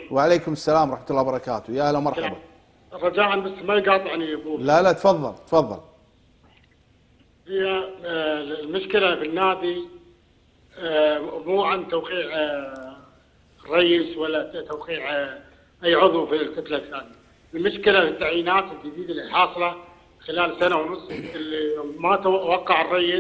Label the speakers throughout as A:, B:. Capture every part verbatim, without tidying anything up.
A: وعليكم السلام ورحمه الله وبركاته. يا هلا مرحبا.
B: رجاء بس ما يقاطعني ابوي.
A: لا لا تفضل تفضل.
B: هي المشكله في النادي مو عن توقيع رئيس ولا توقيع اي عضو في الكتله الثانيه. المشكله في التعيينات الجديده اللي حاصله خلال سنه ونص اللي ما توقع الرئيس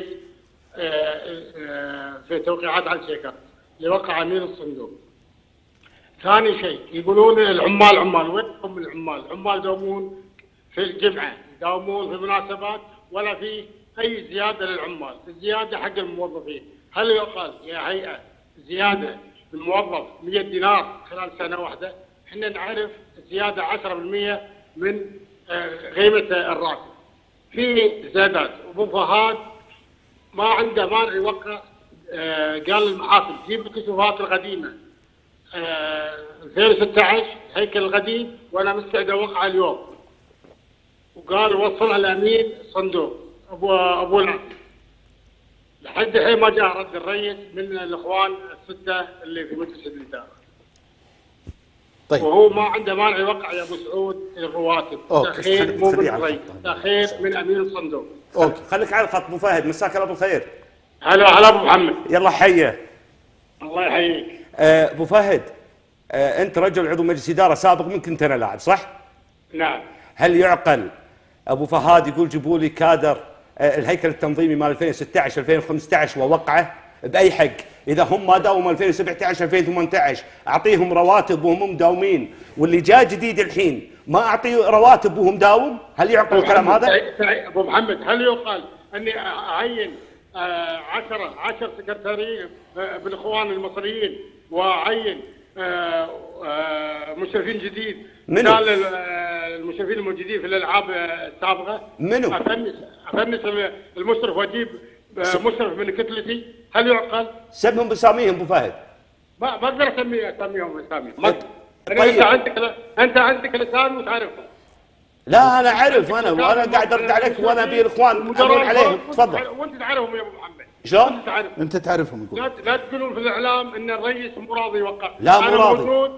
B: في توقيعات على الشيكات اللي وقع امين الصندوق. ثاني شيء يقولون العمال عمال، وين هم العمال؟ العمال يداومون في الجمعه، يداومون في المناسبات، ولا في اي زياده للعمال، الزياده حق الموظفين. هل يقال يا هيئه زياده الموظف مئة دينار خلال سنه واحده؟ احنا نعرف الزياده عشرة بالمئة من قيمه الراتب. في زيادات، ابو فهد ما عنده مانع يوقع. قال المحافل جيب الكشوفات القديمه ألفين وستة عشر الهيكل القديم وانا مستعد اوقع اليوم. وقال وصلها لامين الصندوق ابو ابو العز. لحد الحين ما جاء رد الرئيس من الاخوان السته اللي في مجلس الاداره.
A: طيب.
B: وهو ما عنده مانع يوقع يا ابو سعود الرواتب. تاخير مو من الرئيس، تاخير من امين الصندوق.
C: اوكي خليك على الخط ابو فهد. مساك الله بالخير.
B: هلا هلا ابو محمد.
C: يلا حيه.
B: الله يحييك.
C: أه ابو فهد، أه انت رجل عضو مجلس اداره سابق، من كنت انا لاعب صح؟
B: نعم.
C: هل يعقل ابو فهد يقول جيبوا لي كادر أه الهيكل التنظيمي مال ألفين وستة عشر ألفين وخمسة عشر واوقعه باي حق؟ اذا هم ما داوموا ألفين وسبعة عشر ألفين وثمانية عشر اعطيهم رواتب وهم مداومين، واللي جاء جديد الحين ما اعطيه رواتب وهم داوم؟ هل يعقل الكلام هذا؟
B: ابو محمد هل يقال اني اعين عشرة عشر سكرتاريين بالاخوان المصريين واعين مشرفين جديد؟
C: منو؟
B: قال المشرفين الموجودين في الالعاب السابقه.
C: منو؟
B: افنس افنس المشرف واجيب مشرف من كتلتي. هل يعقل؟
C: سمهم بساميهم ابو فهد.
B: ما اقدر اسمي اساميهم اساميهم. طيب. انت عندك انت عندك الاسامي وتعرفهم.
C: لا انا اعرف، انا وانا قاعد ارد عليك وانا ابي الاخوان اقول عليهم. تفضل.
B: وانت تعرفهم يا ابو محمد.
C: شلون؟
A: انت تعرفهم يقول.
B: لا لا تقولون في الاعلام ان الرئيس مو راضي يوقع.
C: لا مو راضي.
B: موجود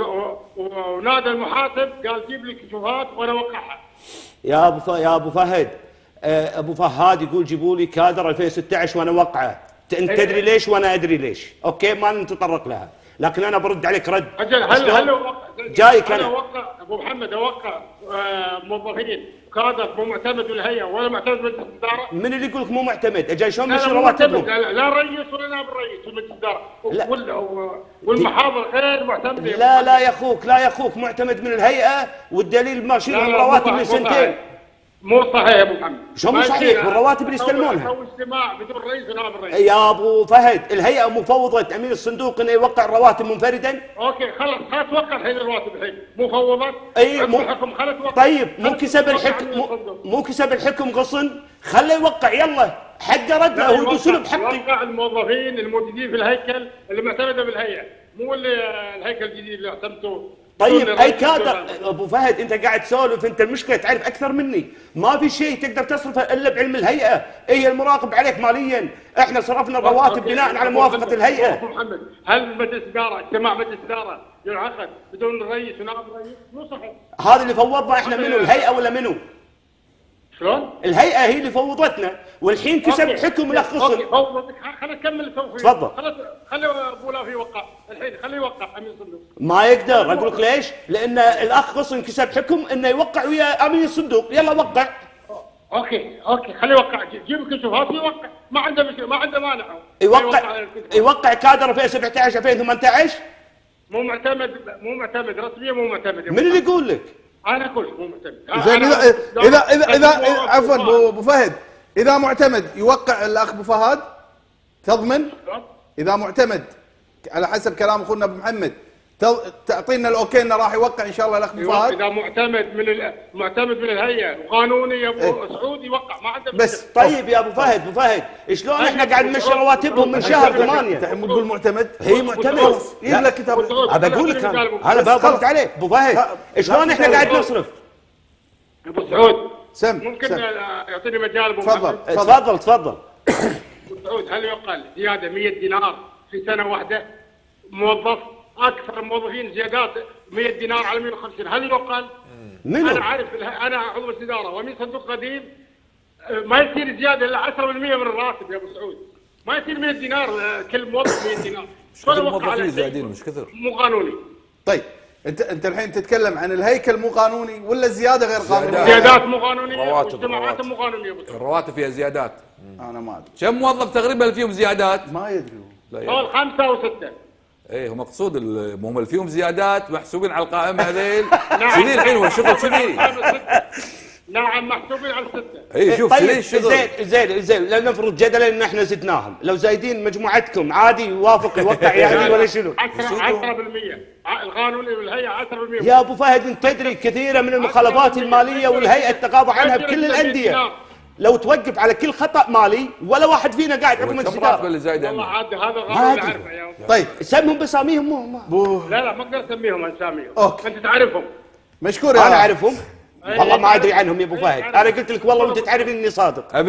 B: ونادى المحاسب قال جيب لي كشوفات وانا اوقعها.
C: يا ابو ف... يا ابو فهد، ابو فهد يقول جيبوا لي كادر ألفين وستة عشر وانا اوقعه. انت تدري ليش وانا ادري ليش. اوكي ما نتطرق لها، لكن انا برد عليك رد.
B: اجل هل هل اوقع
C: جايك انا
B: اوقع ابو محمد اوقع موظفين كادر مو معتمد بالهيئه ولا معتمد مجلس الاداره؟
C: من اللي يقول لك مو معتمد؟ اجل شلون نمشي رواتبهم؟
B: لا, لا الرئيس ولا نائب الرئيس في مجلس الاداره والمحاضر غير معتمد.
C: لا لا يا اخوك، لا يا اخوك، معتمد من الهيئه والدليل ماشيين رواتب من سنتين.
B: مو صحيح يا ابو محمد.
C: شو مو صحيح؟ والرواتب اللي يستلمونها.
B: سووا اجتماع بدون رئيس ونائب الرئيس.
C: يا ابو فهد الهيئه مفوضه امين الصندوق انه يوقع الرواتب منفردا.
B: اوكي خلاص خلاص توقع الحين الرواتب الحين مفوضه.
C: اي مو
B: الحكم خلت توقع.
C: طيب مو كسب الحكم مو, مو كسب الحكم غصن، خله يوقع يلا حقه رد له. هو يقول سلب حقي.
B: يوقع الموظفين الموجودين في الهيكل اللي معتمده بالهيئه، مو اللي الهيكل الجديد اللي اعتمدته.
C: طيب اي كادر ابو فهد انت قاعد تسولف، انت المشكله تعرف اكثر مني. ما في شيء تقدر تصرفه الا بعلم الهيئه، هي المراقب عليك ماليا. احنا صرفنا الرواتب بناء على موافقه الهيئه.
B: ابو محمد هل مجلس اداره اجتماع مجلس اداره ينعقد بدون رئيس ونائب رئيس؟ مو صحيح.
C: هذا اللي فوضنا احنا منو؟ الهيئه ولا منو؟
B: شلون؟
C: الهيئه هي اللي فوضتنا والحين كسب حكم الاخ غصن.
B: فوضتك خلينا نكمل التوفيق.
C: تفضل.
B: خلي خلي ابو لافي يوقع الحين، خليه يوقع امين الصندوق.
C: ما يقدر. اقول لك ليش؟ لان الاخ غصن كسب حكم انه يوقع ويا امين الصندوق. يلا وقع.
B: اوكي اوكي خليه يوقع. جيب الكشوفات ويوقع، ما عنده مشكله، ما عنده مانع.
C: يوقع يوقع كادر ألفين وسبعة عشر ألفين وثمانية عشر.
B: مو معتمد مو معتمد رسميا، مو معتمد.
C: من اللي يقول لك؟
B: انا اقول مو معتمد.
A: زين اذا اذا اذا, إذا عفوا ابو فهد، اذا معتمد يوقع الاخ ابو فهد تضمن؟ اذا معتمد على حسب كلام اخونا ابو محمد تعطينا الاوكي انه راح يوقع ان شاء الله الاخ ابو فهد؟
B: اذا معتمد من معتمد من الهيئه وقانوني يا ابو إيه؟ سعود يوقع، ما عنده
C: بس. طيب يا ابو فهد ابو فهد شلون احنا قاعد نمشي رواتبهم من شهر ثمانية؟
A: انت تقول معتمد؟
C: هي معتمد.
A: جيب لك كتاب.
C: ابى اقول لك انا برد عليك ابو فهد شلون احنا قاعد نصرف؟
B: ابو سعود
A: سم
B: ممكن
A: سم.
B: يعطيني مجال ابو
C: تفضل تفضل تفضل.
B: ابو سعود هل يقال زياده مئة دينار في سنه واحده موظف اكثر الموظفين زيادات مئة دينار على مئة وخمسين، هل يقال؟
C: منو؟
B: انا عارف انا عضو الاداره ومن صندوق قديم ما يصير زياده الا عشرة بالمئة من الراتب يا ابو سعود، ما يصير مئة دينار كل موظف مئة دينار.
D: مش كثر الموظفين زايدين مش كثر.
B: مو قانوني.
A: طيب انت انت الحين تتكلم عن الهيكل مو قانوني ولا الزياده غير قانونيه؟
B: زيادات مو قانونيه،
D: رواتب
B: واجتماعات مو قانونيه.
D: الرواتب فيها زيادات.
A: انا ما ادري
D: كم موظف تقريبا اللي فيهم زيادات؟
A: ما يدري.
D: لا
B: خمسه او سته.
D: ايه هو مقصود هم اللي فيهم زيادات محسوبين على القائمه هذيل. شنو الحين هو الشغل شنو؟
B: نعم محسوبين على السته.
D: اي شوف
C: طيب
D: الشغل.
C: زين زين زين لا نفرض جدلا ان احنا زدناهم، لو زايدين مجموعتكم عادي يوافق يوقع يعني ولا شنو؟
B: عشرة بالمئة القانوني والهيئه عشرة بالمئة.
C: يا ابو فهد انت تدري كثيره من المخالفات الماليه والهيئه تتقاضى عنها بكل الانديه. لو توقف على كل خطا مالي ولا واحد فينا قاعد عقب مجلس
D: الراتب اللي زايد
B: والله
D: عنه.
B: عاد هذا غلط نعرفه يا
A: طيب
C: سمهم باساميهم مو
A: بو
B: لا لا ما اقدر اسميهم اساميهم.
A: أوكي.
B: انت تعرفهم.
A: مشكور يا
C: انا اعرفهم والله ما ادري عنهم يا ابو فهد، انا قلت لك والله وانت تعرف اني صادق.